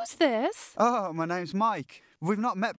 Who's this? Oh, my name's Mike. We've not met